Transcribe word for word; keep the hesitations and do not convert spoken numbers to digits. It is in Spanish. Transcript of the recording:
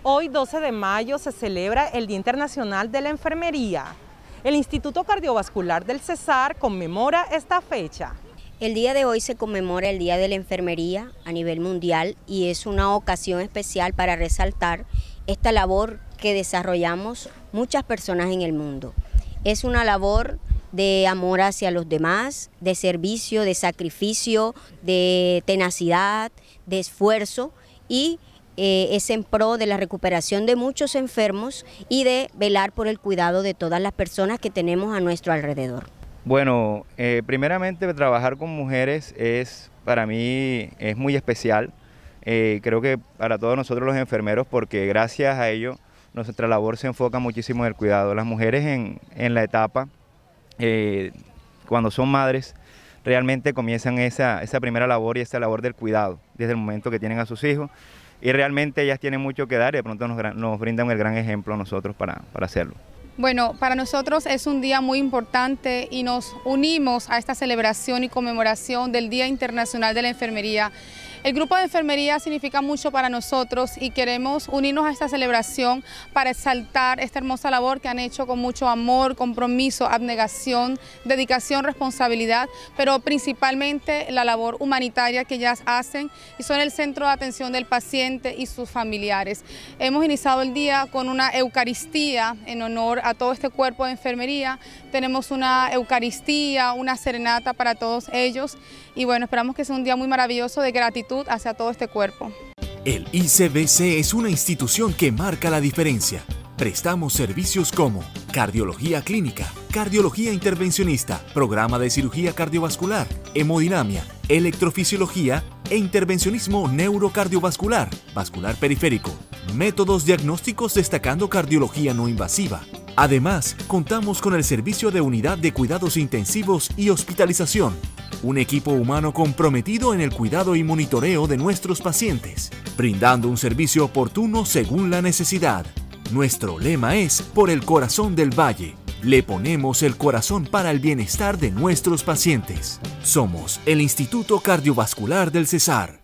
Hoy, doce de mayo, se celebra el Día Internacional de la Enfermería. El Instituto Cardiovascular del Cesar conmemora esta fecha. El día de hoy se conmemora el Día de la Enfermería a nivel mundial y es una ocasión especial para resaltar esta labor que desarrollamos muchas personas en el mundo. Es una labor de amor hacia los demás, de servicio, de sacrificio, de tenacidad, de esfuerzo y eh, es en pro de la recuperación de muchos enfermos y de velar por el cuidado de todas las personas que tenemos a nuestro alrededor. Bueno, eh, primeramente trabajar con mujeres es para mí es muy especial, eh, creo que para todos nosotros los enfermeros, porque gracias a ello nuestra labor se enfoca muchísimo en el cuidado. Las mujeres en, en la etapa, eh, cuando son madres, realmente comienzan esa, esa primera labor y esa labor del cuidado, desde el momento que tienen a sus hijos, y realmente ellas tienen mucho que dar y de pronto nos, nos brindan el gran ejemplo a nosotros para, para hacerlo. Bueno, para nosotros es un día muy importante y nos unimos a esta celebración y conmemoración del Día Internacional de la Enfermería. El grupo de enfermería significa mucho para nosotros y queremos unirnos a esta celebración para exaltar esta hermosa labor que han hecho con mucho amor, compromiso, abnegación, dedicación, responsabilidad, pero principalmente la labor humanitaria que ellas hacen y son el centro de atención del paciente y sus familiares. Hemos iniciado el día con una Eucaristía en honor a todo este cuerpo de enfermería. Tenemos una Eucaristía, una serenata para todos ellos y bueno, esperamos que sea un día muy maravilloso de gratitud hacia todo este cuerpo. El I C B C es una institución que marca la diferencia. Prestamos servicios como cardiología clínica, cardiología intervencionista, programa de cirugía cardiovascular, hemodinamia, electrofisiología e intervencionismo neurocardiovascular, vascular periférico, métodos diagnósticos destacando cardiología no invasiva. Además, contamos con el servicio de unidad de cuidados intensivos y hospitalización, un equipo humano comprometido en el cuidado y monitoreo de nuestros pacientes, brindando un servicio oportuno según la necesidad. Nuestro lema es por el corazón del valle. Le ponemos el corazón para el bienestar de nuestros pacientes. Somos el Instituto Cardiovascular del Cesar.